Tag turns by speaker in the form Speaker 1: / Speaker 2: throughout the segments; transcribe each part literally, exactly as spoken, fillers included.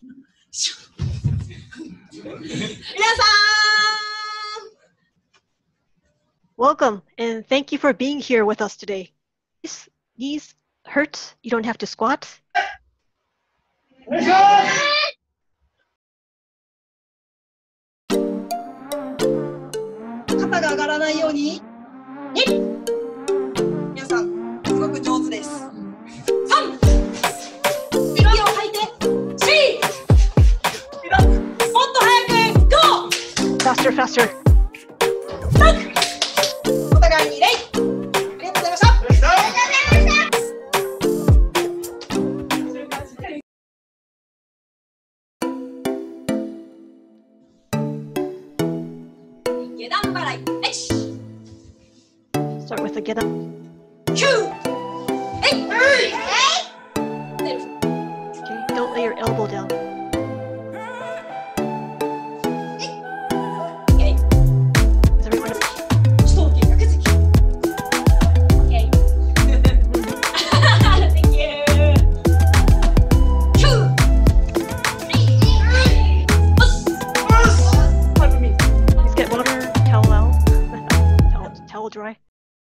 Speaker 1: Welcome, and thank you for being here with us today. If knees hurt, you don't have to squat.
Speaker 2: 肩が上がらないように。皆さん、すごく上手です。さん、息を吐いて、し、もっと早く、ご、
Speaker 1: Faster, faster.
Speaker 2: ろく、お互いに礼。ありがとうございました。ありがとうございました。下段払い。
Speaker 1: Start with the get up.
Speaker 2: Two. Hey.
Speaker 1: Okay, don't lay your elbow down.
Speaker 2: Okay.
Speaker 1: Is everyone okay?
Speaker 2: Okay. Thank you. Two. Three. Cover me.
Speaker 1: Please get water, towel out. towel, towel dry.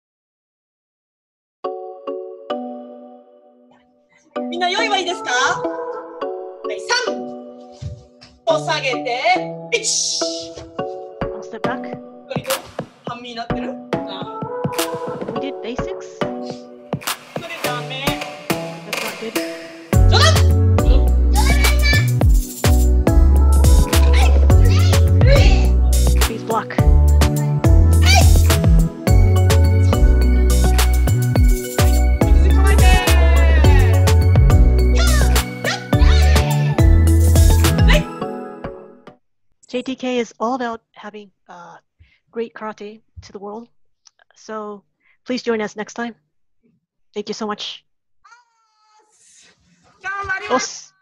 Speaker 2: みんな用意はいいですか？はい、さんを下げて、いち。
Speaker 1: I'll step back.
Speaker 2: 半身になってる？
Speaker 1: We did basics.
Speaker 2: それダメ。
Speaker 1: That's not good.
Speaker 2: 冗談。
Speaker 1: Please block.
Speaker 2: 水構えて。
Speaker 1: J T K is all about having uh, great karate to the world. So please join us next time. Thank you so much.
Speaker 2: 頑張ります。
Speaker 1: Os.